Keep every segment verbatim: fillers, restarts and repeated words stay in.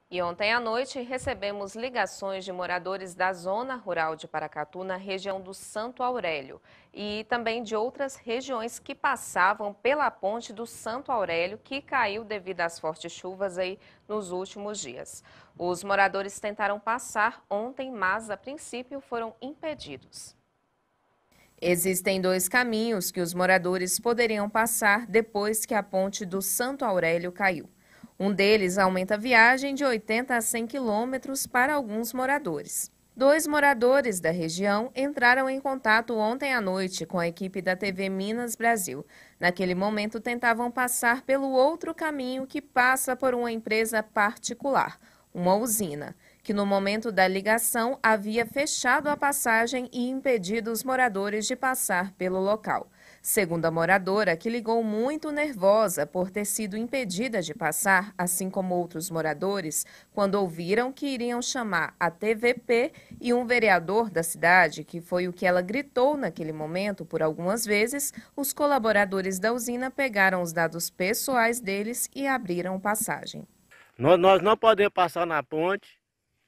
E ontem à noite recebemos ligações de moradores da zona rural de Paracatu, na região do Santo Aurélio, e também de outras regiões que passavam pela ponte do Santo Aurélio, que caiu devido às fortes chuvas aí nos últimos dias. Os moradores tentaram passar ontem, mas a princípio foram impedidos. Existem dois caminhos que os moradores poderiam passar depois que a ponte do Santo Aurélio caiu. Um deles aumenta a viagem de oitenta a cem quilômetros para alguns moradores. Dois moradores da região entraram em contato ontem à noite com a equipe da T V Minas Brasil. Naquele momento, tentavam passar pelo outro caminho que passa por uma empresa particular, uma usina, que no momento da ligação havia fechado a passagem e impedido os moradores de passar pelo local. Segundo a moradora, que ligou muito nervosa por ter sido impedida de passar, assim como outros moradores, quando ouviram que iriam chamar a T V P e um vereador da cidade, que foi o que ela gritou naquele momento por algumas vezes, os colaboradores da usina pegaram os dados pessoais deles e abriram passagem. Nós, nós não podemos passar na ponte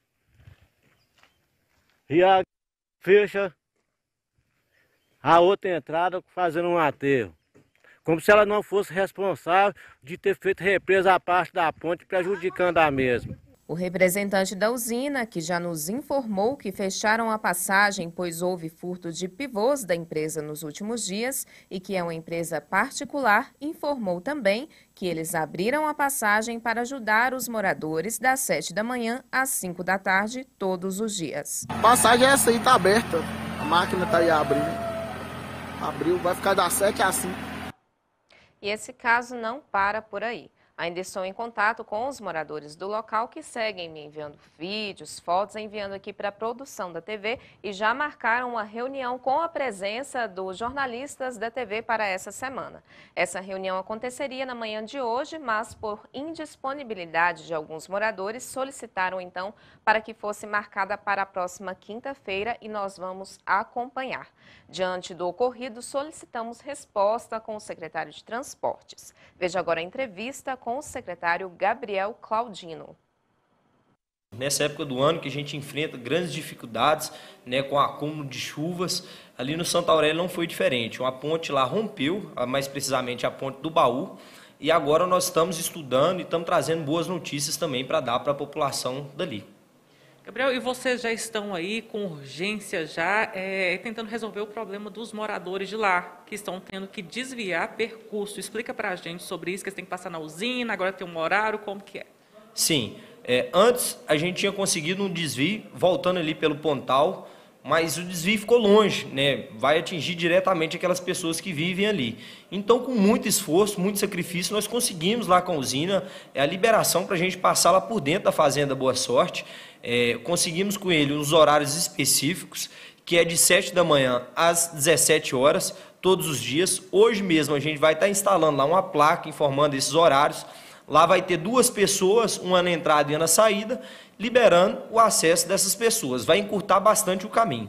e a fecha a outra entrada fazendo um aterro. Como se ela não fosse responsável de ter feito represa a parte da ponte, prejudicando a mesma. O representante da usina, que já nos informou que fecharam a passagem pois houve furto de pivôs da empresa nos últimos dias e que é uma empresa particular, informou também que eles abriram a passagem para ajudar os moradores das sete da manhã às cinco da tarde todos os dias. A passagem é essa aí, tá aberta. A máquina tá aí abrindo. Abriu, vai ficar das sete às cinco. E esse caso não para por aí. Ainda estou em contato com os moradores do local que seguem me enviando vídeos, fotos, enviando aqui para a produção da T V e já marcaram uma reunião com a presença dos jornalistas da T V para essa semana. Essa reunião aconteceria na manhã de hoje, mas por indisponibilidade de alguns moradores, solicitaram então para que fosse marcada para a próxima quinta-feira e nós vamos acompanhar. Diante do ocorrido, solicitamos resposta com o secretário de Transportes. Veja agora a entrevista com o secretário Gabriel Claudino. Nessa época do ano que a gente enfrenta grandes dificuldades, né, com o acúmulo de chuvas, ali no Santo Aurélio não foi diferente. Uma ponte lá rompeu, mais precisamente a ponte do Baú, e agora nós estamos estudando e estamos trazendo boas notícias também para dar para a população dali. Gabriel, e vocês já estão aí com urgência já é, tentando resolver o problema dos moradores de lá, que estão tendo que desviar percurso. Explica para a gente sobre isso, que eles têm que passar na usina, agora tem um horário, como que é? Sim, é, antes a gente tinha conseguido um desvio, voltando ali pelo Pontal, mas o desvio ficou longe, né? Vai atingir diretamente aquelas pessoas que vivem ali. Então, com muito esforço, muito sacrifício, nós conseguimos lá com a usina é, a liberação para a gente passar lá por dentro da Fazenda Boa Sorte. É, conseguimos com ele uns horários específicos, que é de sete da manhã às dezessete horas, todos os dias. Hoje mesmo a gente vai estar instalando lá uma placa informando esses horários. Lá vai ter duas pessoas, uma na entrada e uma na saída, liberando o acesso dessas pessoas. Vai encurtar bastante o caminho.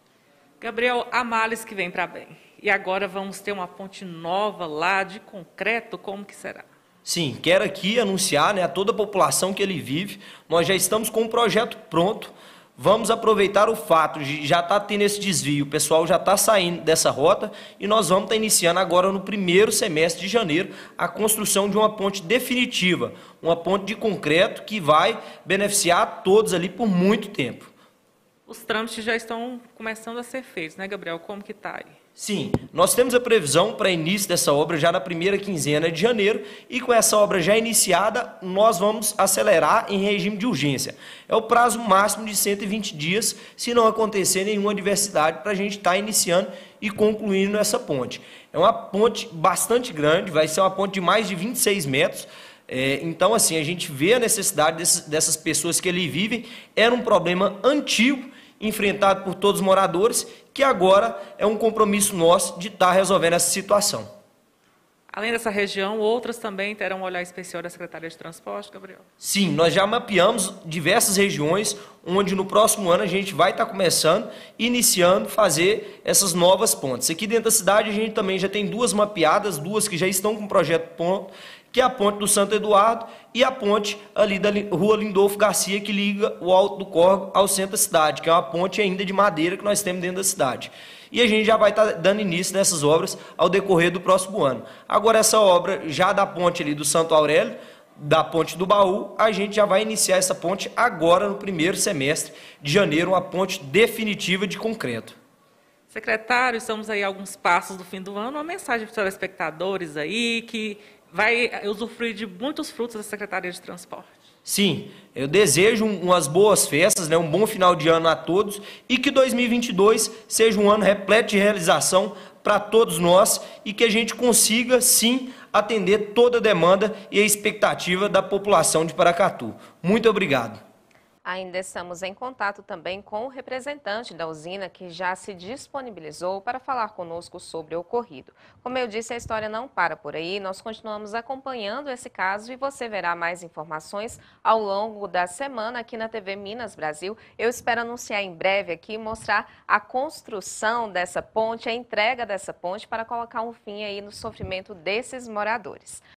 Gabriel, há males que vem para bem. E agora vamos ter uma ponte nova lá, de concreto, como que será? Sim, quero aqui anunciar, né, a toda a população que ele vive, nós já estamos com um projeto pronto. Vamos aproveitar o fato de já estar tendo esse desvio, o pessoal já está saindo dessa rota e nós vamos estar iniciando agora no primeiro semestre de janeiro a construção de uma ponte definitiva, uma ponte de concreto que vai beneficiar a todos ali por muito tempo. Os trâmites já estão começando a ser feitos, né, Gabriel? Como que está aí? Sim, nós temos a previsão para início dessa obra já na primeira quinzena de janeiro e com essa obra já iniciada, nós vamos acelerar em regime de urgência. É o prazo máximo de cento e vinte dias, se não acontecer nenhuma adversidade, para a gente estar iniciando e concluindo essa ponte. É uma ponte bastante grande, vai ser uma ponte de mais de vinte e seis metros, é, então assim, a gente vê a necessidade dessas, dessas pessoas que ali vivem, era um problema antigo, enfrentado por todos os moradores, que agora é um compromisso nosso de estar resolvendo essa situação. Além dessa região, outras também terão um olhar especial da Secretaria de Transporte, Gabriel? Sim, nós já mapeamos diversas regiões, onde no próximo ano a gente vai estar começando, iniciando, fazer essas novas pontes. Aqui dentro da cidade a gente também já tem duas mapeadas, duas que já estão com projeto pronto, que é a ponte do Santo Eduardo e a ponte ali da Rua Lindolfo Garcia, que liga o Alto do Córrego ao centro da cidade, que é uma ponte ainda de madeira que nós temos dentro da cidade. E a gente já vai estar dando início nessas obras ao decorrer do próximo ano. Agora, essa obra já da ponte ali do Santo Aurélio, da ponte do Baú, a gente já vai iniciar essa ponte agora no primeiro semestre de janeiro, uma ponte definitiva de concreto. Secretário, estamos aí a alguns passos do fim do ano, uma mensagem para os telespectadores aí que vai usufruir de muitos frutos da Secretaria de Transporte. Sim, eu desejo umas boas festas, né, um bom final de ano a todos e que dois mil e vinte e dois seja um ano repleto de realização para todos nós e que a gente consiga, sim, atender toda a demanda e a expectativa da população de Paracatu. Muito obrigado. Ainda estamos em contato também com o representante da usina que já se disponibilizou para falar conosco sobre o ocorrido. Como eu disse, a história não para por aí, nós continuamos acompanhando esse caso e você verá mais informações ao longo da semana aqui na T V Minas Brasil. Eu espero anunciar em breve aqui, mostrar a construção dessa ponte, a entrega dessa ponte para colocar um fim aí no sofrimento desses moradores.